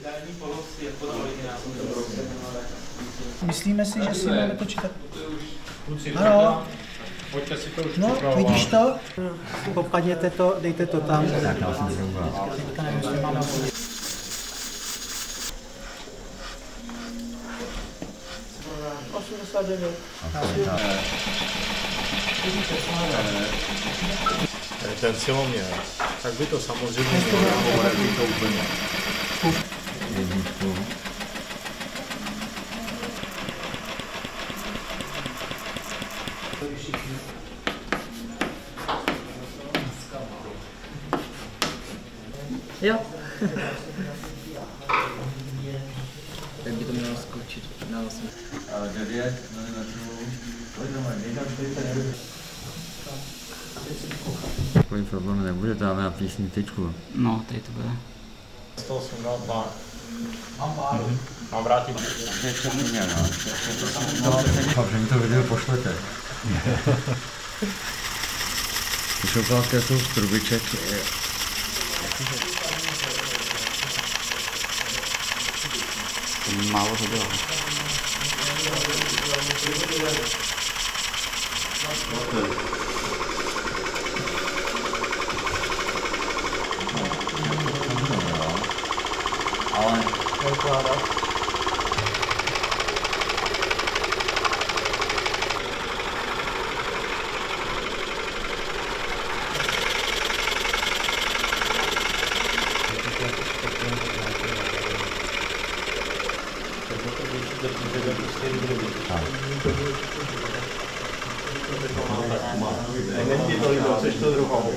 Myslíme si, že si máme točit tak. Ano. Pojďte si to už no, vidíš to? Popadněte to, dejte to tam. Tak, já jsem zhruba. Teďka nevím, jestli máme hodit. Ten siloměr, tak by to samozřejmě mělo být to úplně. Jo. Jak by to mělo skočit na 8? 9 mm. Takový problém nebude, dáme na písní tyčku. No, tady to bude. 182. Mám vrátit. To je černý, no. Doufám, že mi to video pošlete. Šokoládka jsou z trubiček. Málo to bylo. Ale Není to líbilo, chceš to druhou.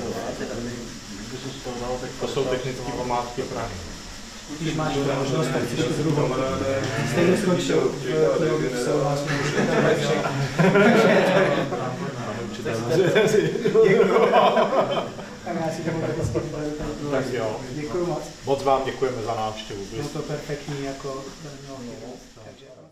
To jsou technické památky Prahy. Když máš možnost, tak chceš to druhou. Stejně skončil v souhlasu. Tak já si tomu takhle zpět. Tak jo. Děkuju moc. Moc vám děkujeme za návštěvu. Bylo to perfektní jako.